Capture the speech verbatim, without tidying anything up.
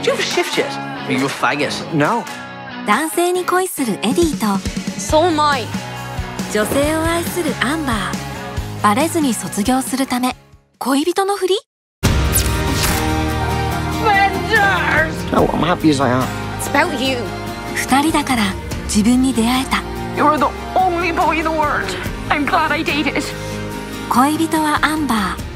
Do you have a shift yet? Are you a faggot? No. 男性に恋するエディと So am I. 女性を愛するアンバー。バレずに卒業するため恋人のふり。 No, I'm happy as I am. It's about you. 二人だから自分に出会えた。 You're the only boy in the world. I'm glad I dated. 恋人はアンバー。